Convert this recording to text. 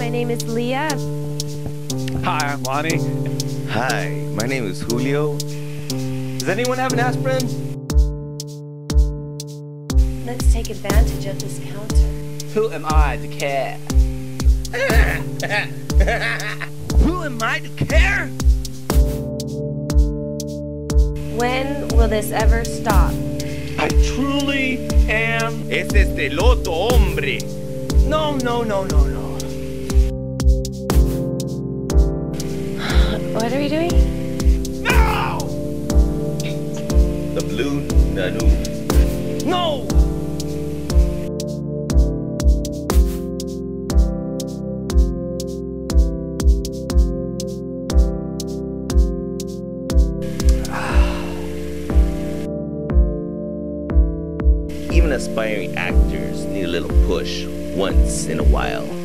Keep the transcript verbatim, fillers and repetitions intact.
my name is Leah. Hi, I'm Lonnie. Hi, my name is Julio. Does anyone have an aspirin? Let's take advantage of this counter. Who am I to care? Who am I to care? When will this ever stop? I truly am. Es este loto, hombre. No, no, no, no, no. What are we doing? No! The Blue Danube. No! Even aspiring actors need a little push once in a while.